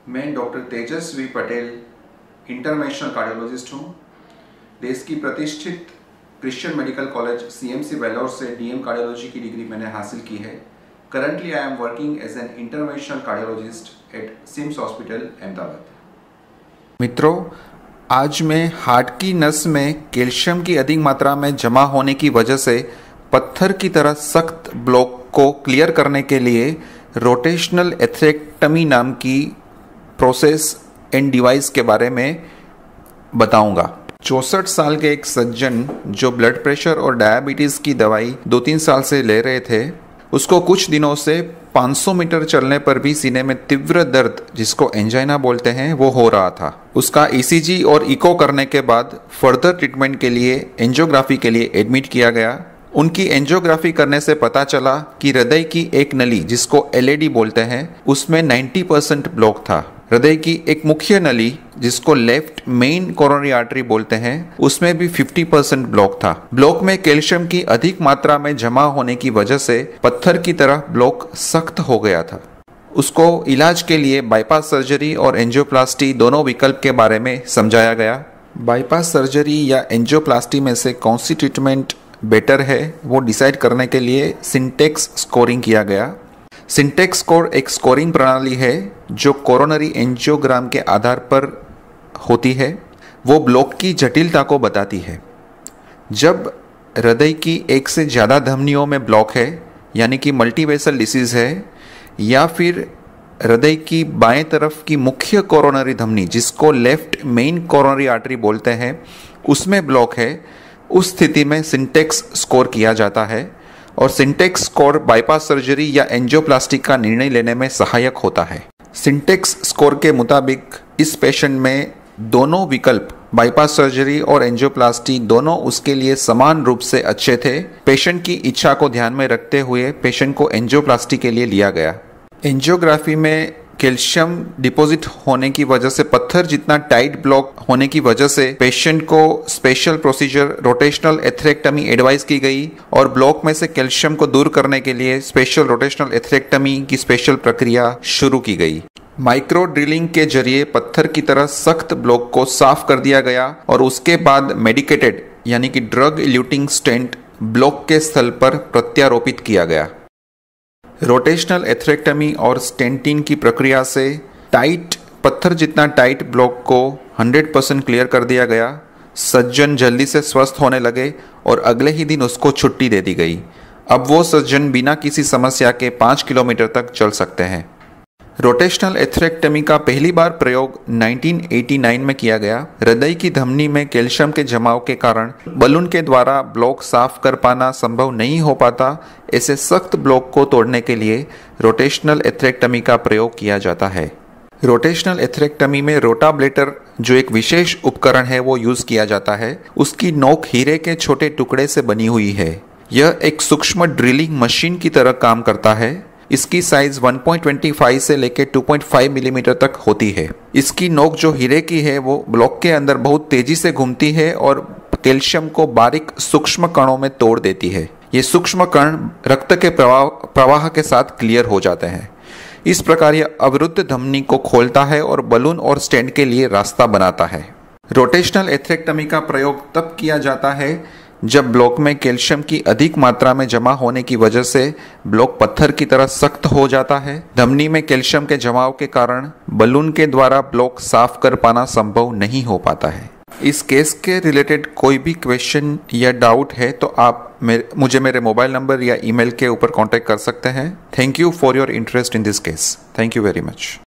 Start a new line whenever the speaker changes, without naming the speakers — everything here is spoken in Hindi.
मैं doctor Tejasvi Patel international cardiologist हूँ। देश की प्रतिष्ठित Christian medical college CMC Vellore से DM कार्डियोलॉजी की डिग्री मैंने हासिल की है। Currently I am working as an international cardiologist at SIMS hospital Ahmedabad.
मित्रों, आज मैं हार्ट की नस में कैल्शियम की अधिक मात्रा में जमा होने की वजह से पत्थर की तरह सख्त ब्लॉक को क्लियर करने के लिए रोटेशनल एथरेक्टमी नाम की प्रोसेस एंड डिवाइस के बारे में बताऊंगा। 64 साल के एक सज्जन जो ब्लड प्रेशर और डायबिटीज़ की दवाई 2-3 साल से ले रहे थे, उसको कुछ दिनों से 500 मीटर चलने पर भी सीने में तीव्र दर्द, जिसको एंजाइना बोलते हैं, वो हो रहा था। उसका ECG और इको करने के बाद फर्दर ट्रीटमेंट के लिए एंजियोग्राफी के लिए एडमिट किया गया। उनकी एंजियोग्राफी करने से पता चला कि हृदय की एक नली, जिसको LAD बोलते हैं, उसमें 90% ब्लॉक था। हृदय की एक मुख्य नली, जिसको लेफ्ट मेन कोरोनरी आर्टरी बोलते हैं, उसमें भी 50% ब्लॉक था। ब्लॉक में कैल्शियम की अधिक मात्रा में जमा होने की वजह से पत्थर की तरह ब्लॉक सख्त हो गया था। उसको इलाज के लिए बाईपास सर्जरी और एंजियोप्लास्टी दोनों विकल्प के बारे में समझाया गया। बाईपास सर्जरी या एंजियोप्लास्टी में से कौन सी ट्रीटमेंट बेटर है, वो डिसाइड करने के लिए सिंटेक्स स्कोरिंग किया गया। सिंटेक्स स्कोर एक स्कोरिंग प्रणाली है जो कोरोनरी एंजियोग्राम के आधार पर होती है। वो ब्लॉक की जटिलता को बताती है। जब हृदय की एक से ज़्यादा धमनियों में ब्लॉक है, यानी कि मल्टीवेसल डिसीज है, या फिर हृदय की बाएं तरफ की मुख्य कोरोनरी धमनी, जिसको लेफ्ट मेन कोरोनरी आर्टरी बोलते हैं, उसमें ब्लॉक है, उस स्थिति में सिंटेक्स स्कोर किया जाता है। और सिंटेक्स स्कोर बाईपास सर्जरी या एंजियोप्लास्टी का निर्णय लेने में सहायक होता है। सिंटेक्स स्कोर के मुताबिक इस पेशेंट में दोनों विकल्प, बाईपास सर्जरी और एंजियोप्लास्टी, दोनों उसके लिए समान रूप से अच्छे थे। पेशेंट की इच्छा को ध्यान में रखते हुए पेशेंट को एंजियोप्लास्टी के लिए लिया गया। एंजियोग्राफी में कैल्शियम डिपॉजिट होने की वजह से, पत्थर जितना टाइट ब्लॉक होने की वजह से पेशेंट को special procedure rotational atherectomy advice की गई और ब्लॉक में से कैल्शियम को दूर करने के लिए स्पेशल रोटेशनल एथरेक्टमी की स्पेशल प्रक्रिया शुरू की गई। माइक्रो ड्रिलिंग के जरिए पत्थर की तरह सख्त ब्लॉक को साफ कर दिया गया और उसके बाद मेडिकेटेड यानी कि ड्रग इल्यूटिंग स्टेंट ब्लॉक के स्थल पर प्रत्यारोपित किया गया। रोटेशनल एथरेक्टमी और स्टेंटिंग की प्रक्रिया से पत्थर जितना टाइट ब्लॉक को 100% क्लियर कर दिया गया। सज्जन जल्दी से स्वस्थ होने लगे और अगले ही दिन उसको छुट्टी दे दी गई। अब वो सज्जन बिना किसी समस्या के 5 किलोमीटर तक चल सकते हैं। रोटेशनल एथरेक्टमी का पहली बार प्रयोग 1989 में किया गया। हृदय की धमनी में कैल्शियम के जमाव के कारण बलून के द्वारा ब्लॉक साफ कर पाना संभव नहीं हो पाता। ऐसे सख्त ब्लॉक को तोड़ने के लिए रोटेशनल एथरेक्टमी का प्रयोग किया जाता है। रोटेशनल एथरेक्टमी में रोटाब्लेटर, जो एक विशेष उपकरण है, वो यूज किया जाता है। उसकी नोक हीरे के छोटे टुकड़े से बनी हुई है। यह एक सूक्ष्म ड्रिलिंग मशीन की तरह काम करता है। इसकी साइज 1.25 से लेकर 2.5 मिलीमीटर तक होती है। इसकी नोक जो हीरे की है, वो ब्लॉक के अंदर बहुत तेजी से घूमती है और कैल्शियम को बारीक सूक्ष्म कणों में तोड़ देती है। ये सूक्ष्म कण रक्त के प्रवाह के साथ क्लियर हो जाते हैं। इस प्रकार यह अवरुद्ध धमनी को खोलता है और बलून और स्टेंट के लिए रास्ता बनाता है। रोटेशनल एथरेक्टमी का प्रयोग तब किया जाता है जब ब्लॉक में कैल्शियम की अधिक मात्रा में जमा होने की वजह से ब्लॉक पत्थर की तरह सख्त हो जाता है। धमनी में कैल्शियम के जमाव के कारण बलून के द्वारा ब्लॉक साफ कर पाना संभव नहीं हो पाता है। इस केस के रिलेटेड कोई भी क्वेश्चन या डाउट है तो आप मुझे मेरे मोबाइल नंबर या ईमेल के ऊपर कांटेक्ट कर सकते हैं। Thank you for your interest in this case. Thank you very much.